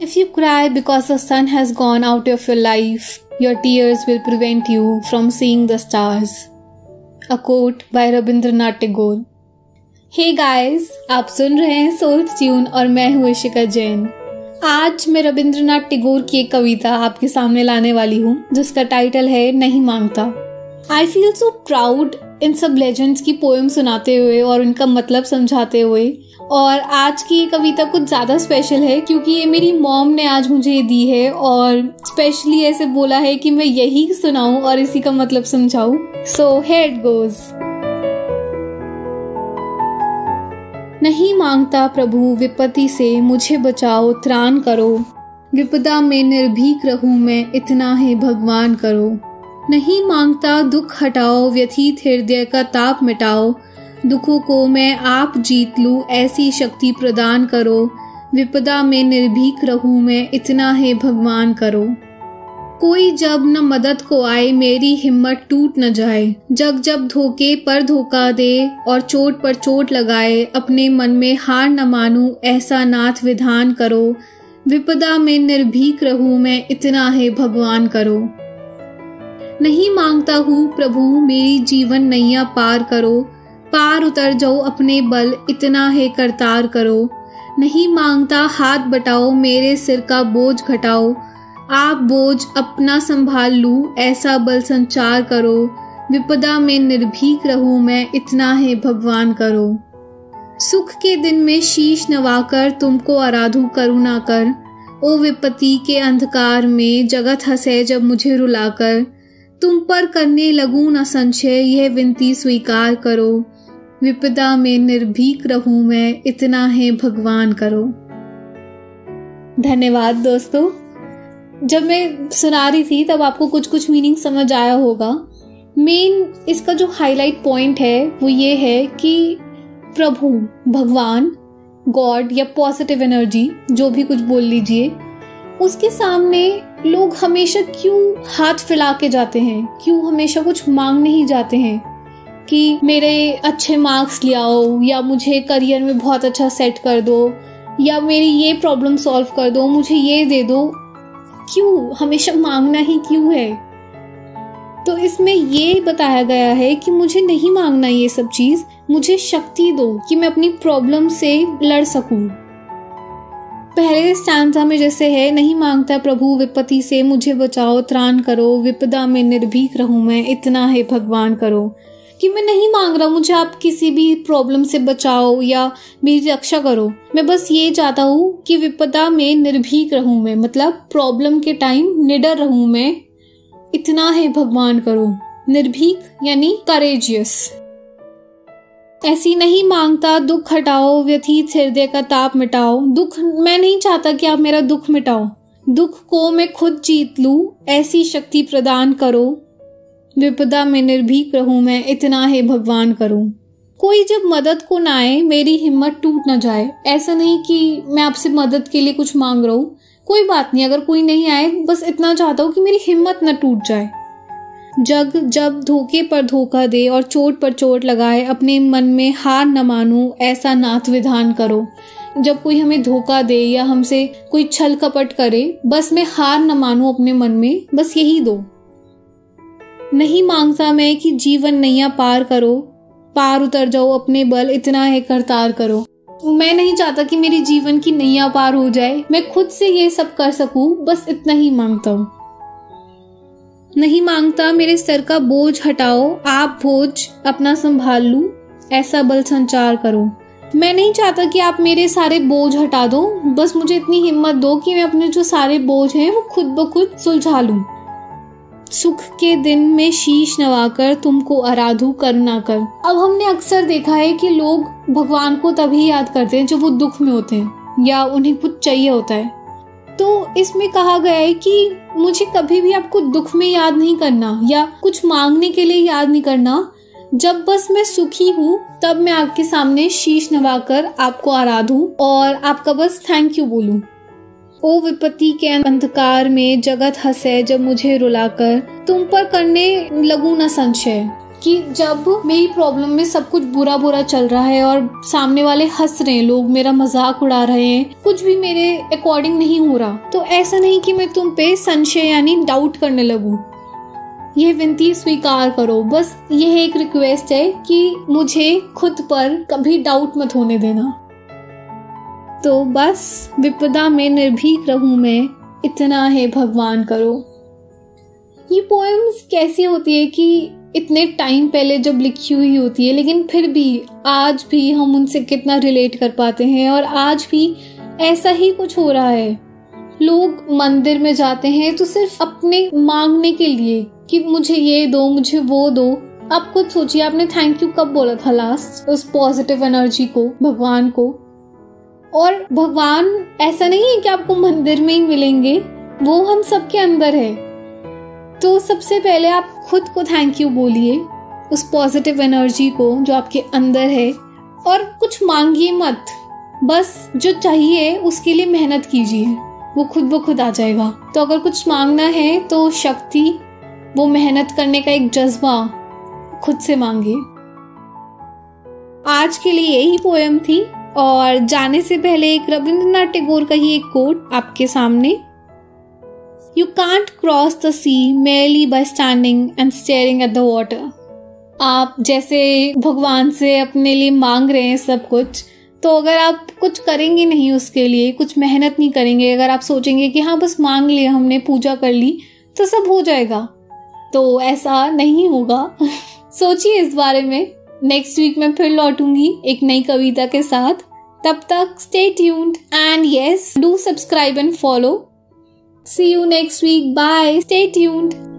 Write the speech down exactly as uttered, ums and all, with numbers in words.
If you cry because the sun has gone out of your life, your tears will prevent you from seeing the stars. A quote by Rabindranath Tagore. Hey guys, आप सुन रहे हैं soul tune और मैं हूँ इशिका जैन। आज मैं रविंद्रनाथ टैगोर की एक कविता आपके सामने लाने वाली हूँ जिसका टाइटल है नहीं मांगता। आई फील सो प्राउड इन सब लेजेंड्स की पोएम सुनाते हुए और उनका मतलब समझाते हुए। और आज की ये कविता कुछ ज़्यादा स्पेशल है क्योंकि ये मेरी मॉम ने आज मुझे ये दी है और स्पेशली ऐसे बोला है कि मैं यही सुनाऊं और इसी का मतलब समझाऊं। So here it goes. नहीं मांगता प्रभु विपत्ति से मुझे बचाओ त्राण करो, विपदा में निर्भीक रहूं मैं इतना है भगवान करो। नहीं मांगता दुख हटाओ व्यथित हृदय का ताप मिटाओ, दुखों को मैं आप जीत लूं ऐसी शक्ति प्रदान करो, विपदा में निर्भीक रहूं मैं इतना है भगवान करो। कोई जब न मदद को आए मेरी हिम्मत टूट न जाए, जग जब धोखे पर धोखा दे और चोट पर चोट लगाए, अपने मन में हार न मानूं ऐसा नाथ विधान करो, विपदा में निर्भीक रहूं मैं इतना है भगवान करो। नहीं मांगता हूँ प्रभु मेरी जीवन नैया पार करो, पार उतर जाओ अपने बल इतना है करतार करो। नहीं मांगता हाथ बटाओ मेरे सिर का बोझ घटाओ, आप बोझ अपना संभाल लूं ऐसा बल संचार करो, विपदा में निर्भीक रहूं मैं इतना है भगवान करो। सुख के दिन में शीश नवाकर तुमको आराधू करुणा कर, ओ विपत्ति के अंधकार में जगत हंसे जब मुझे रुलाकर, तुम पर करने लगूं न संशय यह विनती स्वीकार करो, विपदा में निर्भीक रहूं मैं इतना है भगवान करो। धन्यवाद दोस्तों। जब मैं सुना रही थी तब आपको कुछ कुछ मीनिंग समझ आया होगा। मेन इसका जो हाईलाइट पॉइंट है वो ये है कि प्रभु भगवान गॉड या पॉजिटिव एनर्जी जो भी कुछ बोल लीजिए, उसके सामने लोग हमेशा क्यों हाथ फैला के जाते हैं, क्यों हमेशा कुछ मांगने ही जाते हैं कि मेरे अच्छे मार्क्स ले आओ, या मुझे करियर में बहुत अच्छा सेट कर दो, या मेरी ये प्रॉब्लम सॉल्व कर दो, मुझे ये दे दो। क्यों हमेशा मांगना ही क्यों है? तो इसमें ये बताया गया है कि मुझे नहीं मांगना ये सब चीज, मुझे शक्ति दो कि मैं अपनी प्रॉब्लम से लड़ सकूं। पहले स्टैंजा में जैसे है, नहीं मांगता प्रभु विपत्ति से मुझे बचाओ त्राण करो, विपदा में निर्भीक रहूं मैं इतना है भगवान करो। कि मैं नहीं मांग रहा मुझे आप किसी भी प्रॉब्लम से बचाओ या मेरी रक्षा करो, मैं बस ये चाहता हूँ कि विपदा में निर्भीक रहूं मैं, मतलब प्रॉब्लम के टाइम निडर रहूं मैं, इतना है भगवान करो। निर्भीक यानी करेजियस। ऐसी नहीं मांगता दुख हटाओ व्यथित हृदय का ताप मिटाओ, दुख मैं नहीं चाहता कि आप मेरा दुख मिटाओ, दुख को मैं खुद जीत लूं ऐसी शक्ति प्रदान करो, विपदा में निर्भीक रहूं मैं इतना है भगवान करूं। कोई जब मदद को ना आए मेरी हिम्मत टूट न जाए। ऐसा नहीं कि मैं आपसे मदद के लिए कुछ मांग रहा हूँ, कोई बात नहीं, अगर कोई नहीं आए बस इतना चाहता हूँ कि मेरी हिम्मत न टूट जाए। जग जब धोखे पर धोखा दे और चोट पर चोट लगाए, अपने मन में हार न मानूं ऐसा नाथ विधान करो। जब कोई हमें धोखा दे या हमसे कोई छल कपट करे, बस मैं हार न मानूं अपने मन में, बस यही दो। नहीं मांगता मैं कि जीवन नैया पार करो, पार उतर जाओ अपने बल इतना है करतार करो। मैं नहीं चाहता कि मेरी जीवन की नैया पार हो जाए, मैं खुद से ये सब कर सकूं, बस इतना ही मांगता हूँ। नहीं मांगता मेरे सर का बोझ हटाओ, आप बोझ अपना संभाल लूं ऐसा बल संचार करो। मैं नहीं चाहता कि आप मेरे सारे बोझ हटा दो, बस मुझे इतनी हिम्मत दो कि मैं अपने जो सारे बोझ हैं वो खुद ब खुद सुलझा लूं। सुख के दिन में शीश नवाकर तुमको आराधू करुणा कर। अब हमने अक्सर देखा है कि लोग भगवान को तभी याद करते हैं जब वो दुख में होते हैं या उन्हें कुछ चाहिए होता है। तो इसमें कहा गया है कि मुझे कभी भी आपको दुख में याद नहीं करना या कुछ मांगने के लिए याद नहीं करना, जब बस मैं सुखी हूँ तब मैं आपके सामने शीश नवाकर आपको आराधूं और आपका बस थैंक यू बोलूं। ओ विपत्ति के अंधकार में जगत हंसे जब मुझे रुलाकर, तुम पर करने लगूं न संशय। कि जब मेरी प्रॉब्लम में सब कुछ बुरा बुरा चल रहा है और सामने वाले हंस रहे हैं, लोग मेरा मजाक उड़ा रहे हैं, कुछ भी मेरे अकॉर्डिंग नहीं हो रहा, तो ऐसा नहीं कि मैं तुम पे संशय यानी डाउट करने लगूं। यह विनती स्वीकार करो। बस यह एक रिक्वेस्ट है कि मुझे खुद पर कभी डाउट मत होने देना। तो बस विपदा में निर्भीक रहूं मैं, इतना है भगवान करो। ये पोएम्स कैसी होती है कि इतने टाइम पहले जब लिखी हुई होती है, लेकिन फिर भी आज भी हम उनसे कितना रिलेट कर पाते हैं। और आज भी ऐसा ही कुछ हो रहा है। लोग मंदिर में जाते हैं तो सिर्फ अपने मांगने के लिए कि मुझे ये दो, मुझे वो दो। आप खुद सोचिए, आपने थैंक यू कब बोला था लास्ट उस पॉजिटिव एनर्जी को, भगवान को। और भगवान ऐसा नहीं है कि आपको मंदिर में ही मिलेंगे, वो हम सबके अंदर है। तो सबसे पहले आप खुद को थैंक यू बोलिए, उस पॉजिटिव एनर्जी को जो आपके अंदर है। और कुछ मांगिए मत, बस जो चाहिए उसके लिए मेहनत कीजिए, वो खुद ब खुद आ जाएगा। तो अगर कुछ मांगना है तो शक्ति, वो मेहनत करने का एक जज्बा खुद से मांगिए। आज के लिए यही पोएम थी। और जाने से पहले एक रविंद्रनाथ टैगोर का ही एक कोट आपके सामने। You can't cross the sea merely by standing and staring at the water. आप जैसे भगवान से अपने लिए मांग रहे हैं सब कुछ, तो अगर आप कुछ करेंगे नहीं उसके लिए, कुछ मेहनत नहीं करेंगे, अगर आप सोचेंगे कि हाँ बस मांग लिया हमने, पूजा कर ली तो सब हो जाएगा, तो ऐसा नहीं होगा। सोचिए इस बारे में। नेक्स्ट वीक मैं फिर लौटूंगी एक नई कविता के साथ। तब तक stay tuned and yes, do subscribe and follow. See you next week. Bye. Stay tuned.